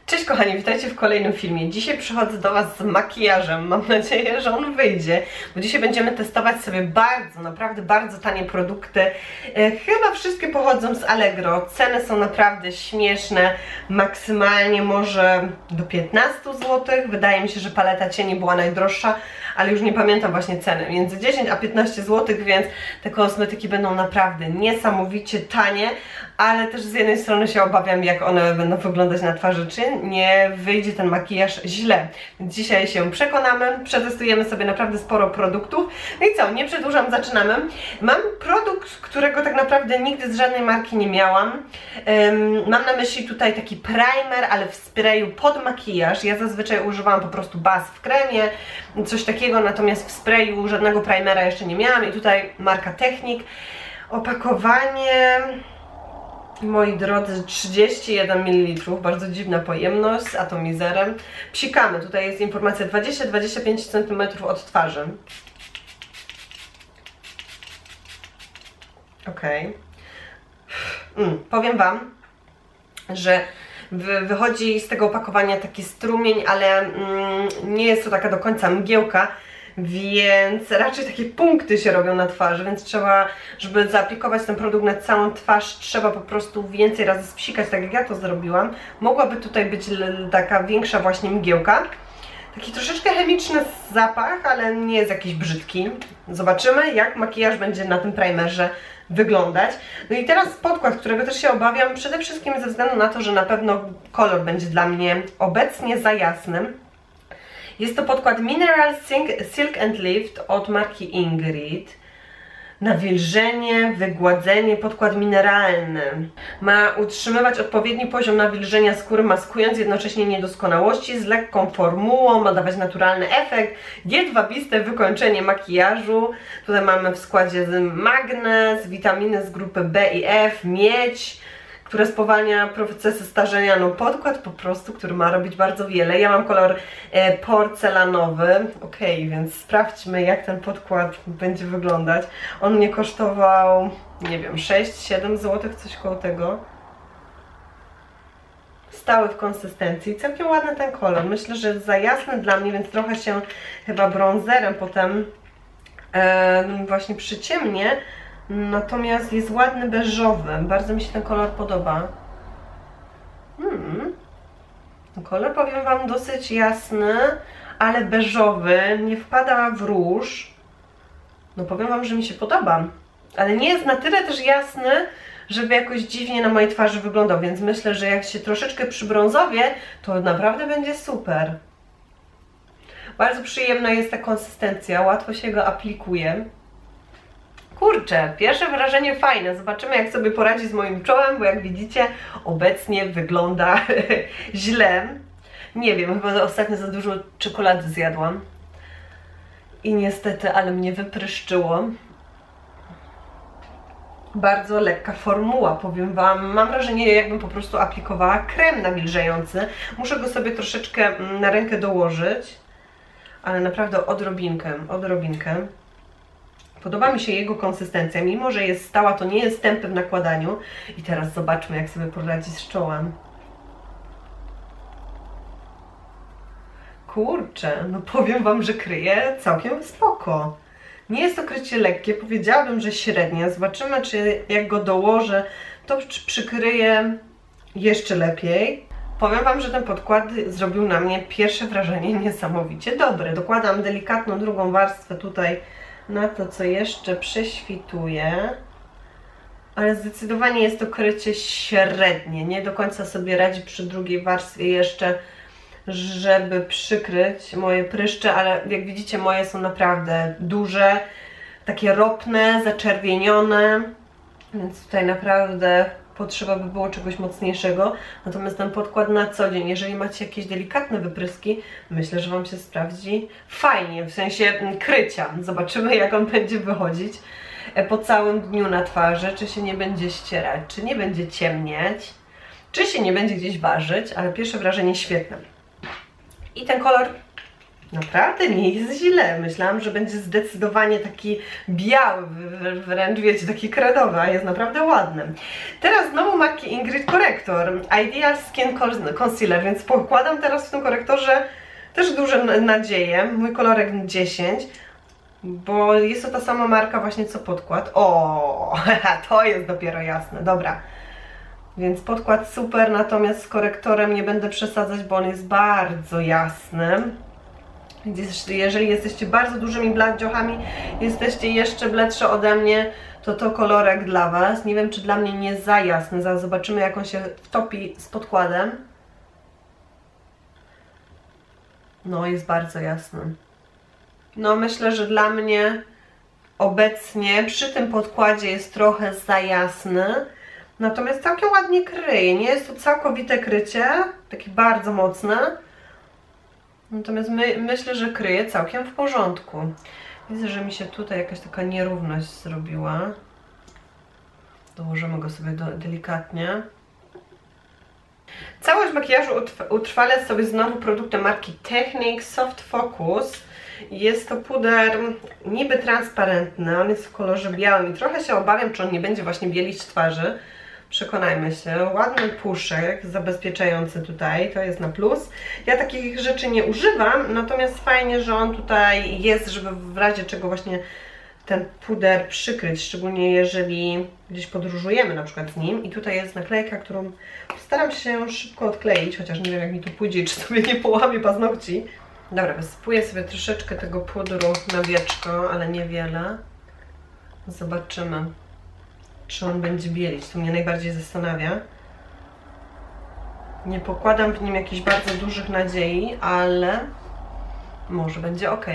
Cześć kochani, witajcie w kolejnym filmie. Dzisiaj przychodzę do Was z makijażem. Mam nadzieję, że on wyjdzie, bo dzisiaj będziemy testować sobie naprawdę bardzo tanie produkty. Chyba wszystkie pochodzą z Allegro. Ceny są naprawdę śmieszne. Maksymalnie może do 15 zł. Wydaje mi się, że paleta cieni była najdroższa, ale już nie pamiętam właśnie ceny. Między 10 a 15 zł, więc te kosmetyki będą naprawdę niesamowicie tanie, ale też z jednej strony się obawiam, jak one będą wyglądać na twarzy, czy nie wyjdzie ten makijaż źle. Więc dzisiaj się przekonamy, przetestujemy sobie naprawdę sporo produktów. No i co, nie przedłużam, zaczynamy. Mam produkt, którego tak naprawdę nigdy z żadnej marki nie miałam. Mam na myśli tutaj taki primer, ale w sprayu pod makijaż. Ja zazwyczaj używam po prostu baz w kremie, coś takiego, natomiast w sprayu żadnego primera jeszcze nie miałam i tutaj marka Technic. Opakowanie, moi drodzy, 31 ml, bardzo dziwna pojemność z atomizerem. Psikamy, tutaj jest informacja 20-25 cm od twarzy. Ok. Powiem Wam, że wychodzi z tego opakowania taki strumień, ale nie jest to taka do końca mgiełka, więc raczej takie punkty się robią na twarzy, więc trzeba, żeby zaaplikować ten produkt na całą twarz, trzeba po prostu więcej razy spsikać, tak jak ja to zrobiłam. Mogłaby tutaj być taka większa właśnie mgiełka. Taki troszeczkę chemiczny zapach, ale nie jest jakiś brzydki. Zobaczymy, jak makijaż będzie na tym primerze wyglądać. No i teraz podkład, którego też się obawiam, przede wszystkim ze względu na to, że na pewno kolor będzie dla mnie obecnie za jasnym. Jest to podkład Mineral Silk and Lift od marki Ingrid. Nawilżenie, wygładzenie, podkład mineralny. Ma utrzymywać odpowiedni poziom nawilżenia skóry, maskując jednocześnie niedoskonałości, z lekką formułą, ma dawać naturalny efekt, jedwabiste wykończenie makijażu. Tutaj mamy w składzie magnez, witaminy z grupy B i F, miedź, które spowalnia procesy starzenia. No podkład po prostu, który ma robić bardzo wiele. Ja mam kolor porcelanowy. Ok, więc sprawdźmy, jak ten podkład będzie wyglądać. On mnie kosztował, nie wiem, 6-7 zł, coś koło tego. Stały w konsystencji. Całkiem ładny ten kolor. Myślę, że jest za jasny dla mnie, więc trochę się chyba brązerem potem właśnie przyciemnie. Natomiast jest ładny beżowy. Bardzo mi się ten kolor podoba. Ten kolor, powiem Wam, dosyć jasny, ale beżowy. Nie wpada w róż. No powiem Wam, że mi się podoba. Ale nie jest na tyle też jasny, żeby jakoś dziwnie na mojej twarzy wyglądał. Więc myślę, że jak się troszeczkę przybrązowie, to naprawdę będzie super. Bardzo przyjemna jest ta konsystencja. Łatwo się go aplikuje. Kurczę, pierwsze wrażenie fajne. Zobaczymy, jak sobie poradzi z moim czołem, bo jak widzicie, obecnie wygląda źle. Nie wiem, chyba ostatnio za dużo czekolady zjadłam. I niestety, ale mnie wypryszczyło. Bardzo lekka formuła, powiem Wam. Mam wrażenie, jakbym po prostu aplikowała krem nawilżający. Muszę go sobie troszeczkę na rękę dołożyć, ale naprawdę odrobinkę. Podoba mi się jego konsystencja, mimo że jest stała, to nie jest tępy w nakładaniu. I teraz zobaczmy, jak sobie poradzi z czołem. Kurczę, no powiem Wam, że kryje całkiem spoko. Nie jest to krycie lekkie, powiedziałabym, że średnie. Zobaczymy, czy jak go dołożę, to przykryje jeszcze lepiej. Powiem Wam, że ten podkład zrobił na mnie pierwsze wrażenie niesamowicie dobre. Dokładam delikatną drugą warstwę tutaj na to, co jeszcze prześwituje, ale zdecydowanie jest to krycie średnie. Nie do końca sobie radzi przy drugiej warstwie jeszcze, żeby przykryć moje pryszcze, ale jak widzicie, moje są naprawdę duże, takie ropne, zaczerwienione, więc tutaj naprawdę potrzeba by było czegoś mocniejszego. Natomiast ten podkład na co dzień, jeżeli macie jakieś delikatne wypryski, myślę, że Wam się sprawdzi fajnie, w sensie krycia. Zobaczymy, jak on będzie wychodzić po całym dniu na twarzy, czy się nie będzie ścierać, czy nie będzie ciemnieć, czy się nie będzie gdzieś ważyć, ale pierwsze wrażenie świetne. I ten kolor Naprawdę nie jest źle. Myślałam, że będzie zdecydowanie taki biały, wręcz wiecie, taki kredowy, a jest naprawdę ładny. Teraz znowu marki Ingrid Corrector Ideal Skin Concealer, więc pokładam teraz w tym korektorze też duże nadzieje. Mój kolorek 10, bo jest to ta sama marka właśnie co podkład. O, to jest dopiero jasne, dobra. Więc podkład super, natomiast z korektorem nie będę przesadzać, bo on jest bardzo jasny. Więc jeżeli jesteście bardzo dużymi bladźiochami, jesteście jeszcze bledsze ode mnie, to kolorek dla Was. Nie wiem, czy dla mnie nie jest za jasny. Zaraz zobaczymy, jak on się wtopi z podkładem. No, jest bardzo jasny. No, myślę, że dla mnie obecnie przy tym podkładzie jest trochę za jasny. Natomiast całkiem ładnie kryje. Nie jest to całkowite krycie, takie bardzo mocne. Natomiast myślę, że kryje całkiem w porządku. Widzę, że mi się tutaj jakaś taka nierówność zrobiła. Dołożymy go sobie delikatnie. Całość makijażu utrwalę sobie znowu produktem marki Technique Soft Focus. Jest to puder niby transparentny, on jest w kolorze białym i trochę się obawiam, czy on nie będzie właśnie bielić twarzy. Przekonajmy się. Ładny puszek zabezpieczający tutaj, to jest na plus. Ja takich rzeczy nie używam, natomiast fajnie, że on tutaj jest, żeby w razie czego właśnie ten puder przykryć, szczególnie jeżeli gdzieś podróżujemy na przykład z nim. I tutaj jest naklejka, którą staram się szybko odkleić, chociaż nie wiem, jak mi to pójdzie, czy sobie nie połamie paznokci. Dobra, wysypuję sobie troszeczkę tego pudru na wieczko, ale niewiele. Zobaczymy, czy on będzie bielić. To mnie najbardziej zastanawia. Nie pokładam w nim jakichś bardzo dużych nadziei, ale może będzie ok.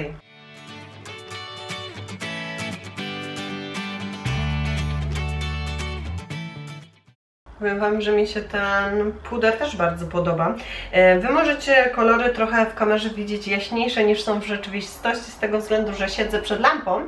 Powiem Wam, że mi się ten puder też bardzo podoba. Wy możecie kolory trochę w kamerze widzieć jaśniejsze niż są w rzeczywistości, z tego względu, że siedzę przed lampą.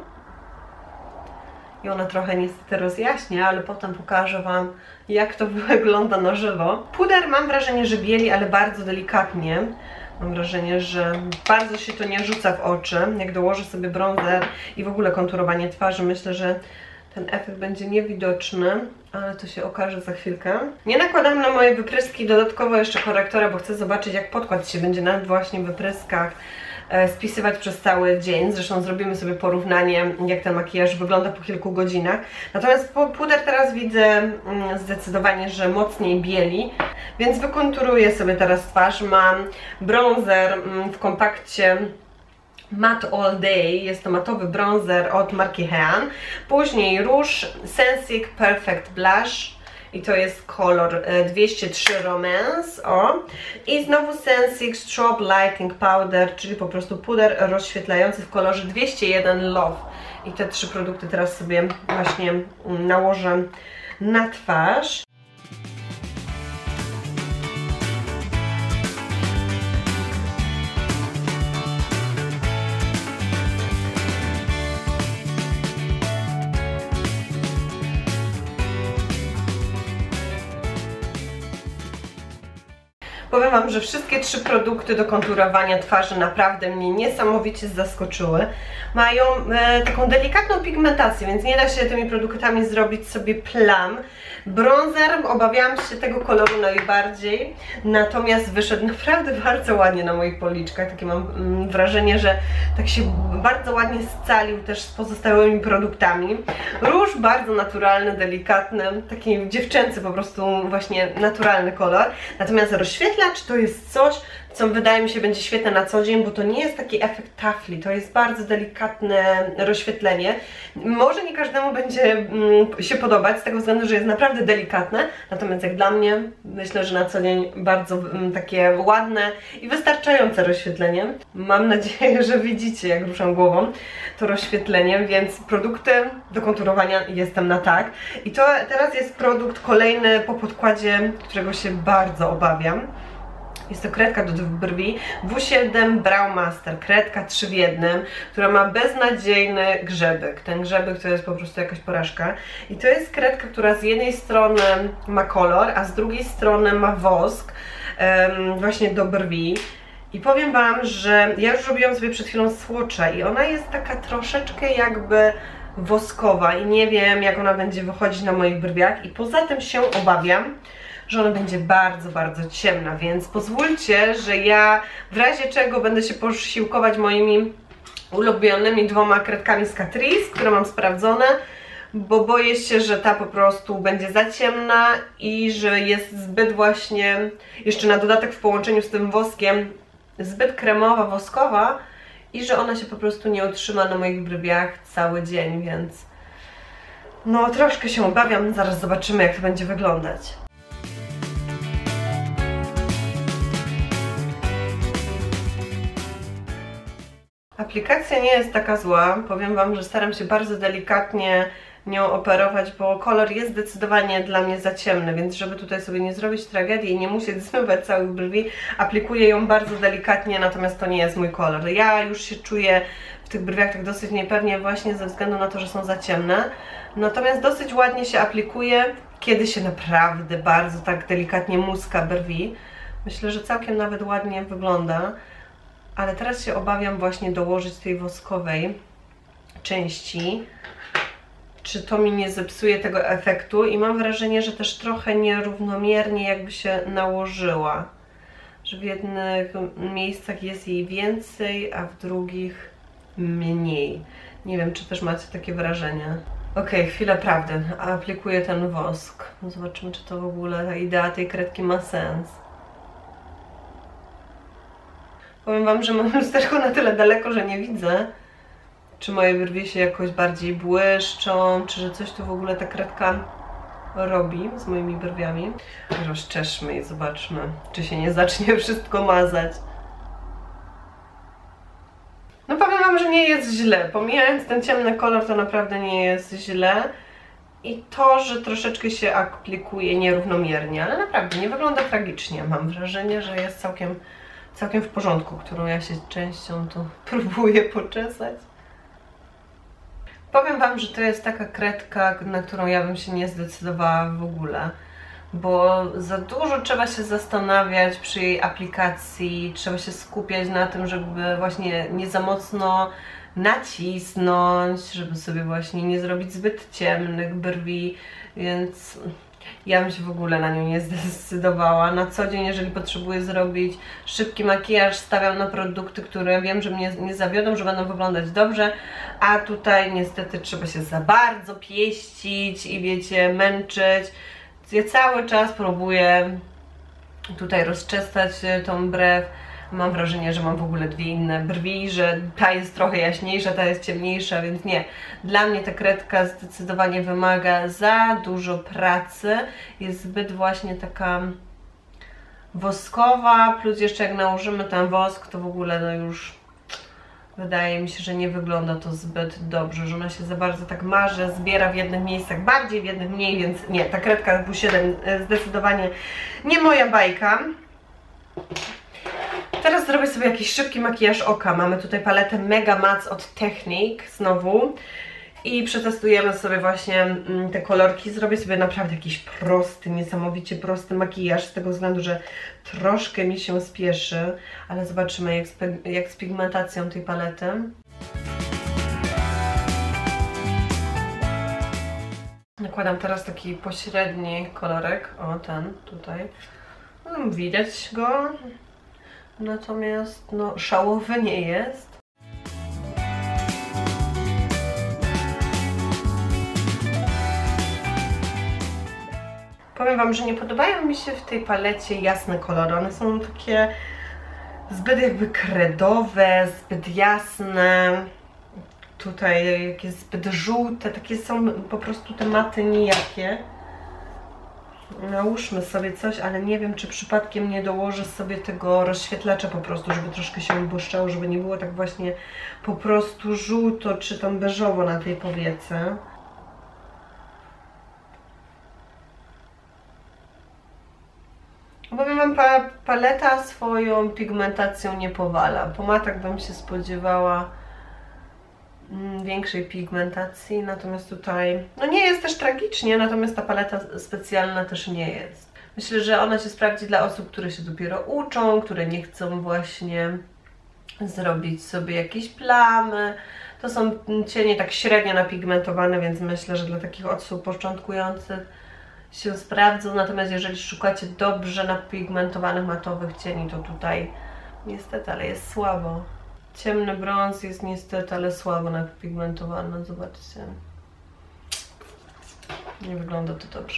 I ona trochę niestety rozjaśnia, ale potem pokażę Wam, jak to wygląda na żywo. Puder mam wrażenie, że bieli, ale bardzo delikatnie. Mam wrażenie, że bardzo się to nie rzuca w oczy. Jak dołożę sobie bronzer i w ogóle konturowanie twarzy, myślę, że ten efekt będzie niewidoczny, ale to się okaże za chwilkę. Nie nakładam na moje wypryski dodatkowo jeszcze korektora, bo chcę zobaczyć, jak podkład się będzie na właśnie wypryskach spisywać przez cały dzień. Zresztą zrobimy sobie porównanie, jak ten makijaż wygląda po kilku godzinach. Natomiast puder teraz widzę zdecydowanie, że mocniej bieli, więc wykonturuję sobie teraz twarz. Mam bronzer w kompakcie Matte All Day, jest to matowy bronzer od marki Hean. Później róż Sensic Perfect Blush i to jest kolor 203 Romance, o. I znowu Sensic Strobe Lighting Powder, czyli po prostu puder rozświetlający w kolorze 201 Love. I te trzy produkty teraz sobie właśnie nałożę na twarz. Powiem Wam, że wszystkie trzy produkty do konturowania twarzy naprawdę mnie niesamowicie zaskoczyły. Mają taką delikatną pigmentację, więc nie da się tymi produktami zrobić sobie plam. Bronzer, obawiałam się tego koloru najbardziej, natomiast wyszedł naprawdę bardzo ładnie na moich policzkach. Takie mam wrażenie, że tak się bardzo ładnie scalił też z pozostałymi produktami. Róż bardzo naturalny, delikatny, taki dziewczęcy po prostu właśnie naturalny kolor. Natomiast rozświetlacz to jest coś, co wydaje mi się będzie świetne na co dzień, bo to nie jest taki efekt tafli, to jest bardzo delikatne rozświetlenie. Może nie każdemu będzie się podobać z tego względu, że jest naprawdę delikatne, natomiast jak dla mnie, myślę, że na co dzień bardzo takie ładne i wystarczające rozświetlenie. Mam nadzieję, że widzicie, jak ruszam głową, to rozświetlenie, więc produkty do konturowania jestem na tak. I to teraz jest produkt kolejny po podkładzie, którego się bardzo obawiam. Jest to kredka do brwi W7 Brow Master, kredka 3 w 1, która ma beznadziejny grzebyk. Ten grzebyk to jest po prostu jakaś porażka. I to jest kredka, która z jednej strony ma kolor, a z drugiej strony ma wosk właśnie do brwi. I powiem Wam, że ja już robiłam sobie przed chwilą swatcha i ona jest taka troszeczkę jakby woskowa i nie wiem, jak ona będzie wychodzić na moich brwiach i poza tym się obawiam, że ona będzie bardzo, bardzo ciemna, więc pozwólcie, że ja w razie czego będę się posiłkować moimi ulubionymi 2 kredkami z Catrice, które mam sprawdzone, bo boję się, że ta po prostu będzie za ciemna i że jest zbyt właśnie, jeszcze na dodatek w połączeniu z tym woskiem, zbyt kremowa, woskowa i że ona się po prostu nie utrzyma na moich brwiach cały dzień, więc no troszkę się obawiam, zaraz zobaczymy, jak to będzie wyglądać. Aplikacja nie jest taka zła, powiem Wam, że staram się bardzo delikatnie nią operować, bo kolor jest zdecydowanie dla mnie za ciemny, więc żeby tutaj sobie nie zrobić tragedii i nie musieć zmywać całych brwi, aplikuję ją bardzo delikatnie, natomiast to nie jest mój kolor. Ja już się czuję w tych brwiach tak dosyć niepewnie właśnie ze względu na to, że są za ciemne, natomiast dosyć ładnie się aplikuje, kiedy się naprawdę bardzo tak delikatnie muska brwi. Myślę, że całkiem nawet ładnie wygląda, ale teraz się obawiam właśnie dołożyć tej woskowej części, czy to mi nie zepsuje tego efektu i mam wrażenie, że też trochę nierównomiernie jakby się nałożyła, że w jednych miejscach jest jej więcej, a w drugich mniej. Nie wiem, czy też macie takie wrażenie. Okej, chwila prawdy, aplikuję ten wosk. Zobaczymy, czy to w ogóle ta idea tej kredki ma sens. Powiem Wam, że mam lusterko na tyle daleko, że nie widzę, czy moje brwi się jakoś bardziej błyszczą, czy że coś tu w ogóle ta kredka robi z moimi brwiami. Rozczeszmy i zobaczmy, czy się nie zacznie wszystko mazać. No powiem Wam, że nie jest źle. Pomijając ten ciemny kolor, to naprawdę nie jest źle. I to, że troszeczkę się aplikuje nierównomiernie, ale naprawdę nie wygląda tragicznie. Mam wrażenie, że jest całkiem w porządku, którą ja się częścią tu próbuję poczesać. Powiem Wam, że to jest taka kredka, na którą ja bym się nie zdecydowała w ogóle, bo za dużo trzeba się zastanawiać przy jej aplikacji, trzeba się skupiać na tym, żeby właśnie nie za mocno nacisnąć, żeby sobie właśnie nie zrobić zbyt ciemnych brwi, więc ja bym się w ogóle na nią nie zdecydowała. Na co dzień, jeżeli potrzebuję zrobić szybki makijaż, stawiam na produkty, które wiem, że mnie nie zawiodą, że będą wyglądać dobrze, a tutaj niestety trzeba się za bardzo pieścić i wiecie, męczyć. Ja cały czas próbuję tutaj rozczesać tą brew. Mam wrażenie, że mam w ogóle 2 inne brwi, że ta jest trochę jaśniejsza, ta jest ciemniejsza, więc nie. Dla mnie ta kredka zdecydowanie wymaga za dużo pracy. Jest zbyt właśnie taka woskowa, plus jeszcze jak nałożymy ten wosk, to w ogóle no już wydaje mi się, że nie wygląda to zbyt dobrze, że ona się za bardzo tak maże, zbiera w jednych miejscach bardziej, w jednych mniej, więc nie, ta kredka W7 zdecydowanie nie moja bajka. Teraz zrobię sobie jakiś szybki makijaż oka. Mamy tutaj paletę Mega Matte od Technique znowu i przetestujemy sobie właśnie te kolorki. Zrobię sobie naprawdę jakiś prosty, niesamowicie prosty makijaż z tego względu, że troszkę mi się spieszy, ale zobaczymy jak z pigmentacją tej palety. Nakładam teraz taki pośredni kolorek, o ten tutaj. Widać go. Natomiast no, szałowy nie jest. Powiem Wam, że nie podobają mi się w tej palecie jasne kolory. One są takie zbyt jakby kredowe, zbyt jasne. Tutaj jakieś zbyt żółte, takie są po prostu te maty nijakie. Nałóżmy sobie coś, ale nie wiem, czy przypadkiem nie dołożę sobie tego rozświetlacza po prostu, żeby troszkę się błyszczało, żeby nie było tak właśnie po prostu żółto czy tam beżowo na tej powiece. Powiem Wam, paleta swoją pigmentacją nie powala. Po matach bym się spodziewała większej pigmentacji, natomiast tutaj no nie jest też tragicznie, natomiast ta paleta specjalna też nie jest. Myślę, że ona się sprawdzi dla osób, które się dopiero uczą, które nie chcą właśnie zrobić sobie jakieś plamy. To są cienie tak średnio napigmentowane, więc myślę, że dla takich osób początkujących się sprawdzą. Natomiast jeżeli szukacie dobrze napigmentowanych, matowych cieni, to tutaj niestety, ale jest słabo. Ciemny brąz jest niestety, ale słabo napigmentowany. Zobaczcie. Nie wygląda to dobrze.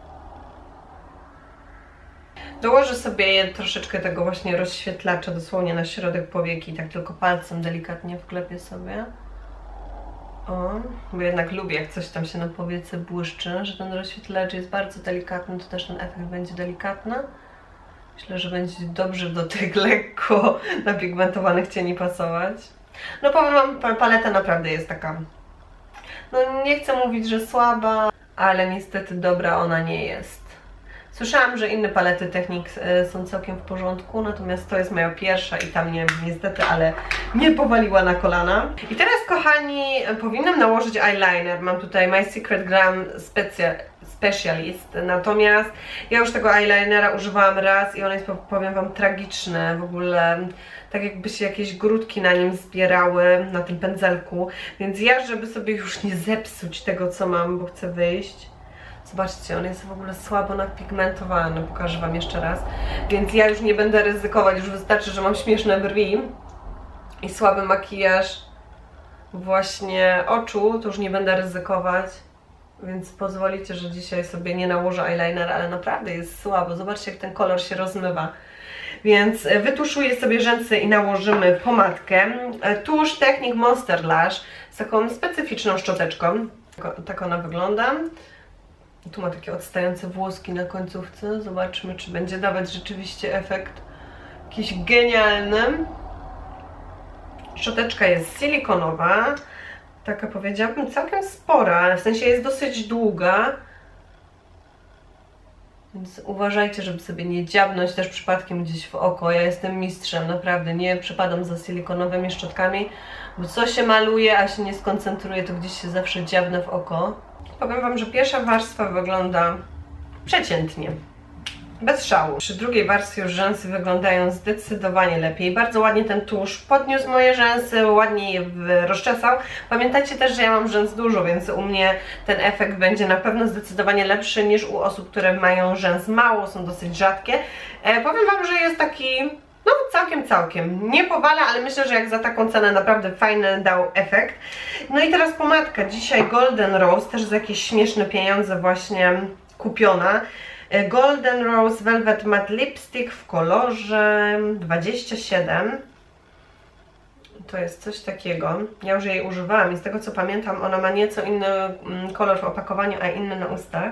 Dołożę sobie troszeczkę tego właśnie rozświetlacza dosłownie na środek powieki, tak tylko palcem delikatnie wklepię sobie. O, bo jednak lubię, jak coś tam się na powiece błyszczy, że ten rozświetlacz jest bardzo delikatny, to też ten efekt będzie delikatny. Myślę, że będzie dobrze do tych lekko napigmentowanych cieni pasować. No powiem wam, paleta naprawdę jest taka, no nie chcę mówić, że słaba, ale niestety dobra ona nie jest. Słyszałam, że inne palety Technics są całkiem w porządku, natomiast to jest moja pierwsza i ta mnie niestety, ale nie powaliła na kolana. I teraz, kochani, powinnam nałożyć eyeliner. Mam tutaj My Secret Glam Specialist, natomiast ja już tego eyelinera używałam raz i on jest, powiem wam, tragiczny. W ogóle tak jakby się jakieś grudki na nim zbierały, na tym pędzelku. Więc ja, żeby sobie już nie zepsuć tego, co mam, bo chcę wyjść. Zobaczcie, on jest w ogóle słabo napigmentowany, pokażę wam jeszcze raz. Więc ja już nie będę ryzykować, już wystarczy, że mam śmieszne brwi i słaby makijaż właśnie oczu, to już nie będę ryzykować. Więc pozwolicie, że dzisiaj sobie nie nałożę eyeliner, ale naprawdę jest słabo. Zobaczcie, jak ten kolor się rozmywa. Więc wytuszuję sobie rzęsy i nałożymy pomadkę. Tusz Technic Monster Lash z taką specyficzną szczoteczką. Tak ona wygląda. Tu ma takie odstające włoski na końcówce. Zobaczmy, czy będzie dawać rzeczywiście efekt jakiś genialny. Szczoteczka jest silikonowa. Taka, powiedziałabym, całkiem spora. W sensie jest dosyć długa. Więc uważajcie, żeby sobie nie dziabnąć też przypadkiem gdzieś w oko. Ja jestem mistrzem, naprawdę. Nie przepadam za silikonowymi szczotkami. Bo co się maluje, a się nie skoncentruje, to gdzieś się zawsze dziabnę w oko. Powiem wam, że pierwsza warstwa wygląda przeciętnie, bez szału. Przy drugiej warstwie już rzęsy wyglądają zdecydowanie lepiej. Bardzo ładnie ten tusz podniósł moje rzęsy, ładnie je rozczesał. Pamiętajcie też, że ja mam rzęs dużo, więc u mnie ten efekt będzie na pewno zdecydowanie lepszy niż u osób, które mają rzęs mało, są dosyć rzadkie. Powiem wam, że jest taki... no całkiem. Nie powala, ale myślę, że jak za taką cenę naprawdę fajny dał efekt. No i teraz pomadka. Dzisiaj Golden Rose, też za jakieś śmieszne pieniądze właśnie kupiona. Golden Rose Velvet Matte Lipstick w kolorze 27. To jest coś takiego. Ja już jej używałam i z tego co pamiętam, ona ma nieco inny kolor w opakowaniu, a inny na ustach.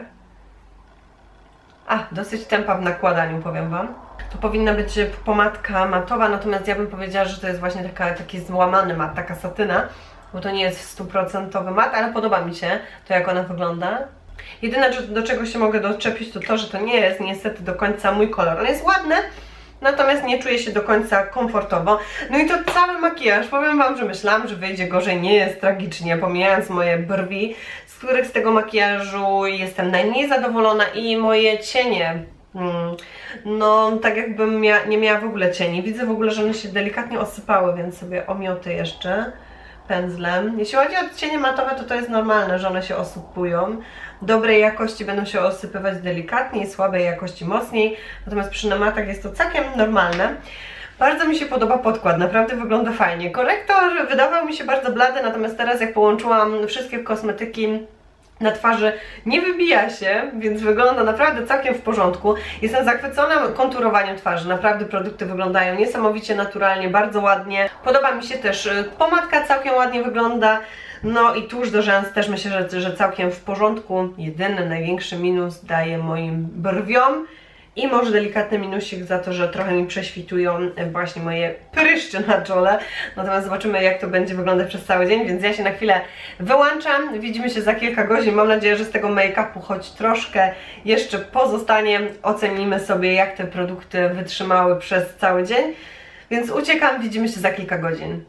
Dosyć tempa w nakładaniu, powiem wam. To powinna być pomadka matowa, natomiast ja bym powiedziała, że to jest właśnie taki złamany mat, taka satyna, bo to nie jest 100% mat, ale podoba mi się to, jak ona wygląda. Jedyne, do czego się mogę doczepić, to to, że to nie jest niestety do końca mój kolor. On jest ładny, natomiast nie czuję się do końca komfortowo. No i to cały makijaż, powiem wam, że myślałam, że wyjdzie gorzej, nie jest tragicznie, pomijając moje brwi, z których z tego makijażu jestem najmniej zadowolona i moje cienie. No, tak jakbym nie miała w ogóle cieni. Widzę w ogóle, że one się delikatnie osypały, więc sobie omioty jeszcze pędzlem. Jeśli chodzi o cienie matowe, to jest normalne, że one się osypują. Dobrej jakości będą się osypywać delikatniej, słabej jakości mocniej. Natomiast przy matach jest to całkiem normalne. Bardzo mi się podoba podkład, naprawdę wygląda fajnie. Korektor wydawał mi się bardzo blady, natomiast teraz jak połączyłam wszystkie kosmetyki na twarzy, nie wybija się, więc wygląda naprawdę całkiem w porządku. Jestem zachwycona konturowaniem twarzy, naprawdę produkty wyglądają niesamowicie naturalnie, bardzo ładnie. Podoba mi się też pomadka, całkiem ładnie wygląda. No i tusz do rzęs też myślę, że całkiem w porządku. Jedyny, największy minus daje moim brwiom. I może delikatny minusik za to, że trochę mi prześwitują właśnie moje pryszcze na czole. Natomiast zobaczymy, jak to będzie wyglądać przez cały dzień, więc ja się na chwilę wyłączam. Widzimy się za kilka godzin. Mam nadzieję, że z tego make-upu choć troszkę jeszcze pozostanie. Ocenimy sobie, jak te produkty wytrzymały przez cały dzień. Więc uciekam, widzimy się za kilka godzin.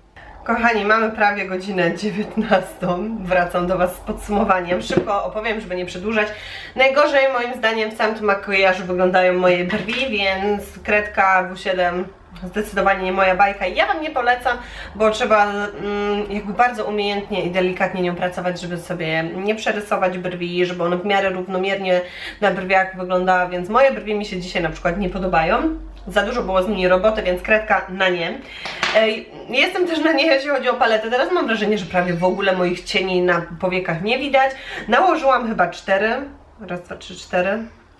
Kochani, mamy prawie godzinę 19. Wracam do Was z podsumowaniem. Szybko opowiem, żeby nie przedłużać. Najgorzej moim zdaniem w całym tym makijażu wyglądają moje brwi, więc kredka W7 zdecydowanie nie moja bajka. Ja Wam nie polecam, bo trzeba jakby bardzo umiejętnie i delikatnie nią pracować, żeby sobie nie przerysować brwi, żeby one w miarę równomiernie na brwiach wyglądały, więc moje brwi mi się dzisiaj na przykład nie podobają. Za dużo było z nimi roboty, więc kredka na nie. Jestem też na nie, jeśli chodzi o paletę. Teraz mam wrażenie, że prawie w ogóle moich cieni na powiekach nie widać. Nałożyłam chyba 4. Raz, dwa, trzy, 4.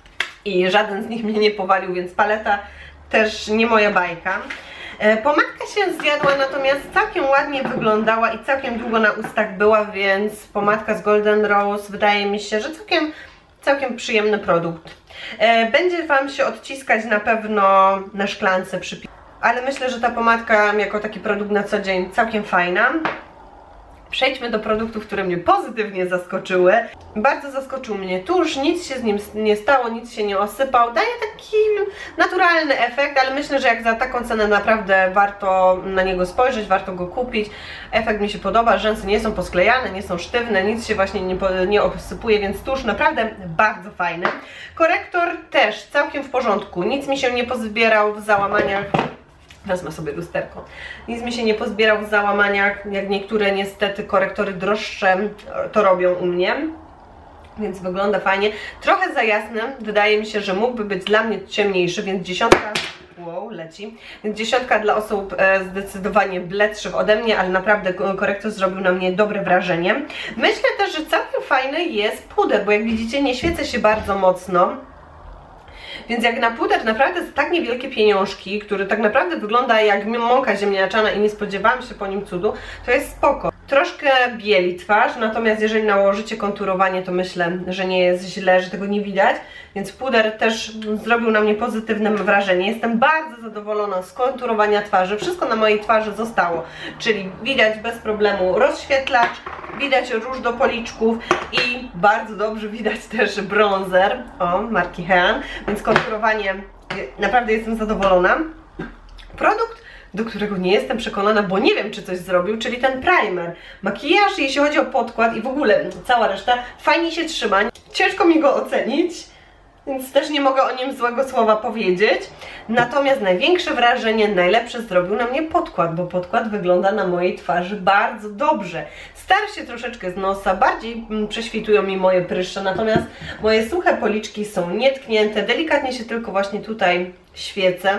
I żaden z nich mnie nie powalił, więc paleta też nie moja bajka. Pomadka się zjadła, natomiast całkiem ładnie wyglądała i całkiem długo na ustach była, więc pomadka z Golden Rose wydaje mi się, że całkiem przyjemny produkt. Będzie Wam się odciskać na pewno na szklance ale myślę, że ta pomadka jako taki produkt na co dzień całkiem fajna. Przejdźmy do produktów, które mnie pozytywnie zaskoczyły. Bardzo zaskoczył mnie tusz, nic się z nim nie stało, nic się nie osypał. Daje taki naturalny efekt, ale myślę, że jak za taką cenę naprawdę warto na niego spojrzeć, warto go kupić. Efekt mi się podoba, rzęsy nie są posklejane, nie są sztywne, nic się właśnie nie osypuje, więc tusz naprawdę bardzo fajny. Korektor też całkiem w porządku, nic mi się nie pozbierał w załamaniach. Wezmę sobie lusterko. Nic mi się nie pozbierał w załamaniach, jak niektóre niestety korektory droższe to robią u mnie. Więc wygląda fajnie. Trochę za jasny, wydaje mi się, że mógłby być dla mnie ciemniejszy, więc 10. Wow, leci. Więc 10 dla osób zdecydowanie bledszych ode mnie, ale naprawdę korektor zrobił na mnie dobre wrażenie. Myślę też, że całkiem fajny jest puder, bo jak widzicie nie świecę się bardzo mocno. Więc jak na puder naprawdę za tak niewielkie pieniążki, który tak naprawdę wygląda jak mąka ziemniaczana i nie spodziewałam się po nim cudu, to jest spoko. Troszkę bieli twarz, natomiast jeżeli nałożycie konturowanie, to myślę, że nie jest źle, że tego nie widać. Więc puder też zrobił na mnie pozytywne wrażenie. Jestem bardzo zadowolona z konturowania twarzy. Wszystko na mojej twarzy zostało, czyli widać bez problemu rozświetlacz, widać róż do policzków i bardzo dobrze widać też bronzer, marki Hean, więc konturowanie naprawdę jestem zadowolona. Produkt, do którego nie jestem przekonana, bo nie wiem, czy coś zrobił, czyli ten primer. Makijaż, jeśli chodzi o podkład i w ogóle cała reszta, fajnie się trzyma. Ciężko mi go ocenić, więc też nie mogę o nim złego słowa powiedzieć. Natomiast największe wrażenie, najlepsze zrobił na mnie podkład, bo podkład wygląda na mojej twarzy bardzo dobrze. Starł się troszeczkę z nosa, bardziej prześwitują mi moje pryszcze, natomiast moje suche policzki są nietknięte, delikatnie się tylko właśnie tutaj świecę.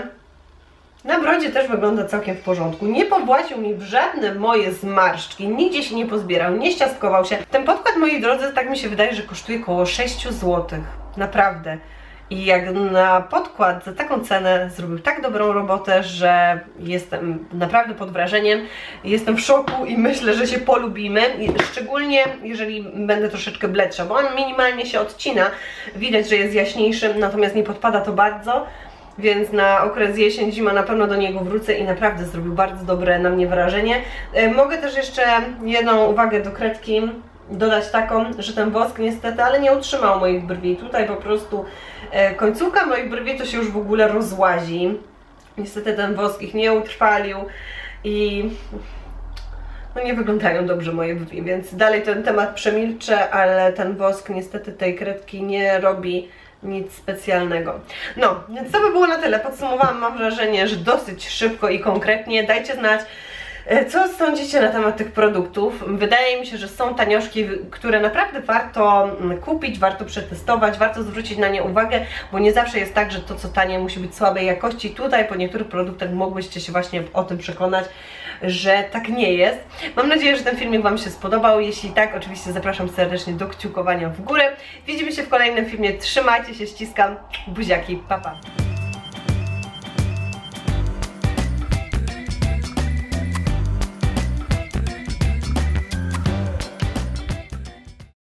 Na brodzie też wygląda całkiem w porządku. Nie powłaził mi w żadne moje zmarszczki, nigdzie się nie pozbierał, nie ściaskował się. Ten podkład, moi drodzy, tak mi się wydaje, że kosztuje około 6 zł. Naprawdę. I jak na podkład za taką cenę zrobił tak dobrą robotę, że jestem naprawdę pod wrażeniem. Jestem w szoku i myślę, że się polubimy. Szczególnie jeżeli będę troszeczkę bledsza, bo on minimalnie się odcina. Widać, że jest jaśniejszy, natomiast nie podpada to bardzo. Więc na okres jesień-zima na pewno do niego wrócę i naprawdę zrobił bardzo dobre na mnie wrażenie. Mogę też jeszcze jedną uwagę do kredki dodać taką, że ten wosk niestety, ale nie utrzymał moich brwi. Tutaj po prostu końcówka moich brwi to się już w ogóle rozłazi. Niestety ten wosk ich nie utrwalił i no nie wyglądają dobrze moje brwi, więc dalej ten temat przemilczę, ale ten wosk niestety tej kredki nie robi nic specjalnego. No, więc to by było na tyle. Podsumowałam, mam wrażenie, że dosyć szybko i konkretnie. Dajcie znać, co sądzicie na temat tych produktów. Wydaje mi się, że są tanioszki, które naprawdę warto kupić, warto przetestować, warto zwrócić na nie uwagę, bo nie zawsze jest tak, że to co tanie musi być słabej jakości. Tutaj po niektórych produktach mogłyście się właśnie o tym przekonać, że tak nie jest. Mam nadzieję, że ten filmik Wam się spodobał. Jeśli tak, oczywiście zapraszam serdecznie do kciukowania w górę. Widzimy się w kolejnym filmie. Trzymajcie się, ściskam. Buziaki, pa pa.